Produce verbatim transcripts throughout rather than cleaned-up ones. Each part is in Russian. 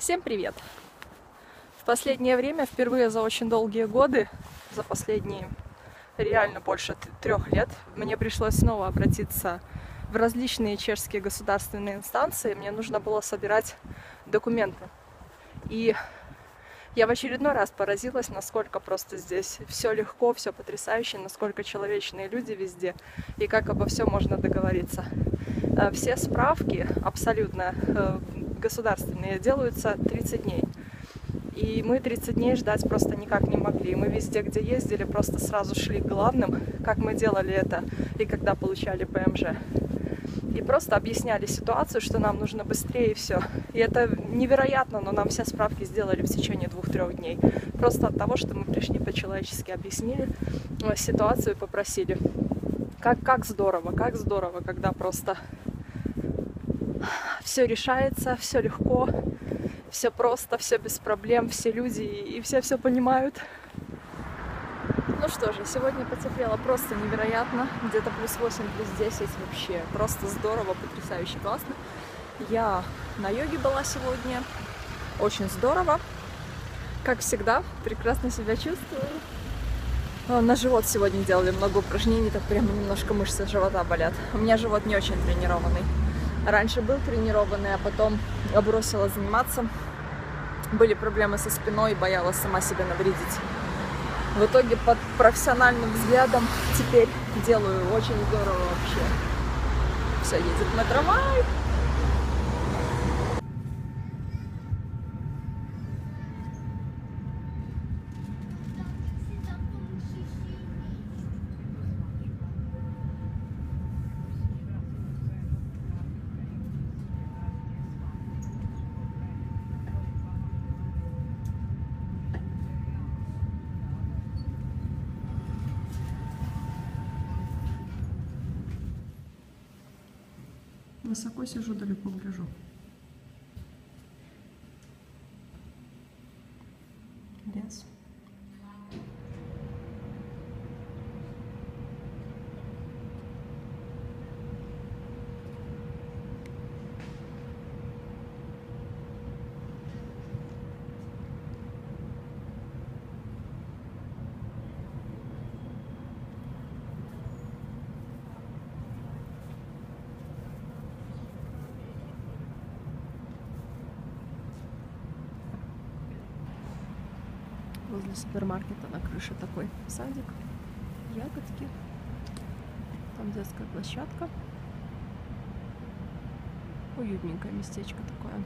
Всем привет! В последнее время, впервые за очень долгие годы, за последние реально больше трех лет, мне пришлось снова обратиться в различные чешские государственные инстанции. Мне нужно было собирать документы. И я в очередной раз поразилась, насколько просто здесь все легко, все потрясающе, насколько человечные люди везде, и как обо всем можно договориться. Все справки абсолютно государственные делаются тридцать дней. И мы тридцать дней ждать просто никак не могли. Мы везде, где ездили, просто сразу шли к главным, как мы делали это и когда получали ПМЖ. И просто объясняли ситуацию, что нам нужно быстрее и все. И это невероятно, но нам все справки сделали в течение двух-трех дней. Просто от того, что мы пришли по-человечески, объяснили ситуацию и попросили. Как, как здорово, как здорово, когда просто все решается, все легко, все просто, все без проблем, все люди и все все понимают. Ну что же, сегодня потеплело просто невероятно, где-то плюс восемь, плюс десять, вообще просто здорово, потрясающе классно. Я на йоге была сегодня, очень здорово, как всегда, прекрасно себя чувствую. На живот сегодня делали много упражнений, так прямо немножко мышцы живота болят. У меня живот не очень тренированный. Раньше был тренированный, а потом я бросила заниматься. Были проблемы со спиной, боялась сама себе навредить. В итоге под профессиональным взглядом теперь делаю очень здорово вообще. Все, едет на трамвай. Высоко сижу, далеко гляжу. Лес. Возле супермаркета на крыше такой садик, ягодки, там детская площадка, уютненькое местечко такое.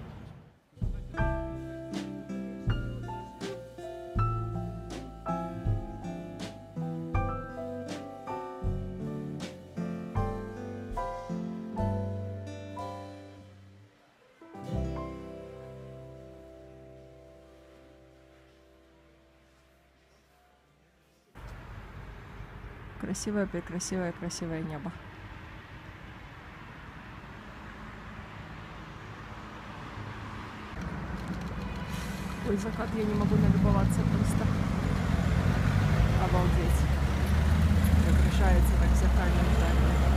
Красивое, прекрасивое, красивое небо. Ой, закат я не могу налюбоваться просто. Обалдеть. Как решается так в зеркальном здании.